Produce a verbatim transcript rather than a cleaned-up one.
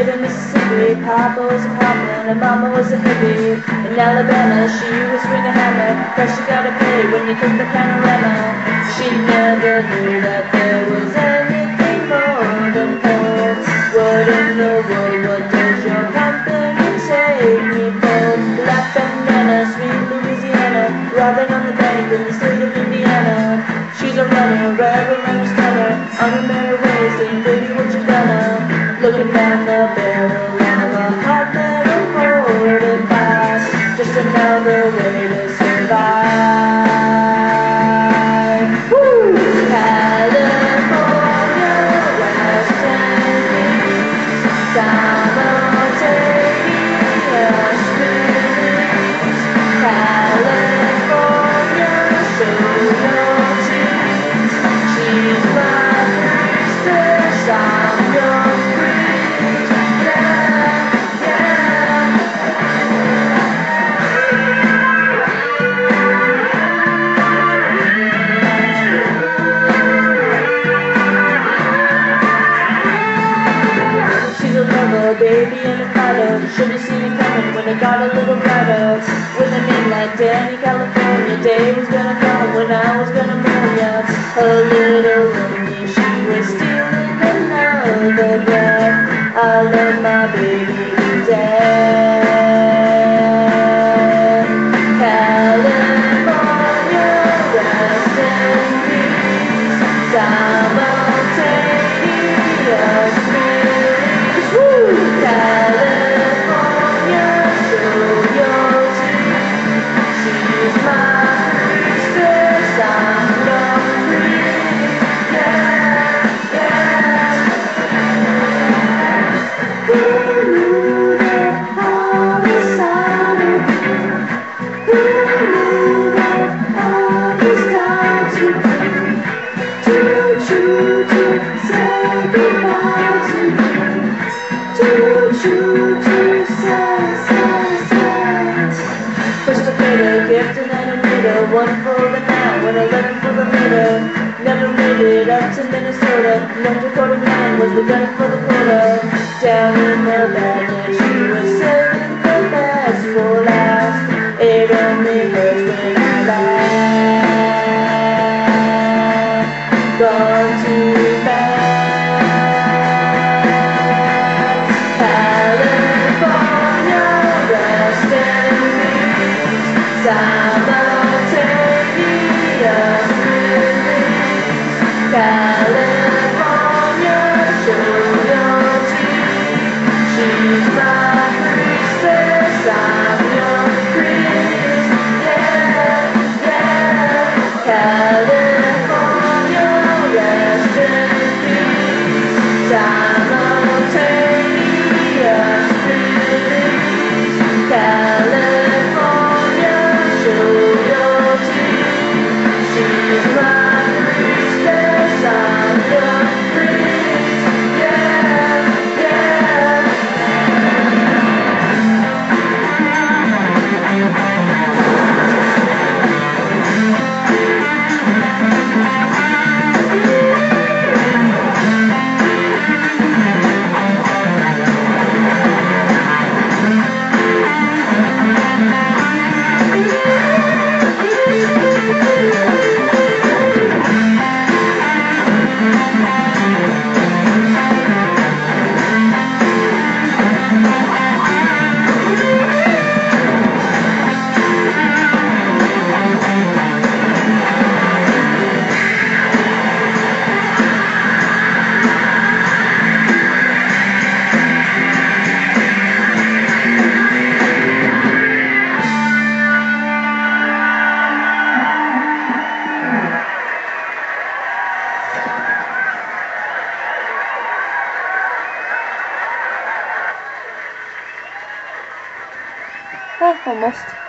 Straight in Mississippi, Papa was a papa and Mama was a hippie. In Alabama, she was swing a hammer, cause she gotta pay when you cook the panorama. She never knew that there was anything more than coal. What in the world, what does your company take me for? Black bandana, sweet Louisiana, robbing on the bank in the state of Indiana. She's a runner, rebel and a stunner, on her merry way, saying, baby, what you gonna? Looking down the barrel of a hot metal forty-five, just another way to survive. Woo! California, West Indies, simultaneous feelings. California, show your teeth. She's my priestess, I'm your priest. Yeah, yeah. She's a lover, baby, and a fighter. Should've seen it coming when it got a little brighter. With a name like Dani, California, day was gonna come when I was gonna marry ya. A little lady, she was stealing another breath. I love my baby to death. California, West Indies, simultaneous feelings. Woo! California, show your teeth. She's my priestess, I'm your priest. Yeah, yeah. Ooh, that homicide. Ooh, that homicide. Choo, choo, choo, say goodbye to me. Choo, choo, choo, say, say, say. First I paid a gift and then I made a one for the now and eleven for the later. Never made it up to Minnesota. North Dakota man was the gun for the quota. Down in the baggage, she was saving the best for last. It only hurts when I laugh. Gone too fast. California, West Indies, simultaneous feelings. California, show your teeth. She's my priestess, I'm your priest. Yeah, yeah. California, West Indies, simultaneous feelings. California, show your teeth. She's my priestess, I'm your priest. Yeah, yeah. Oh, almost.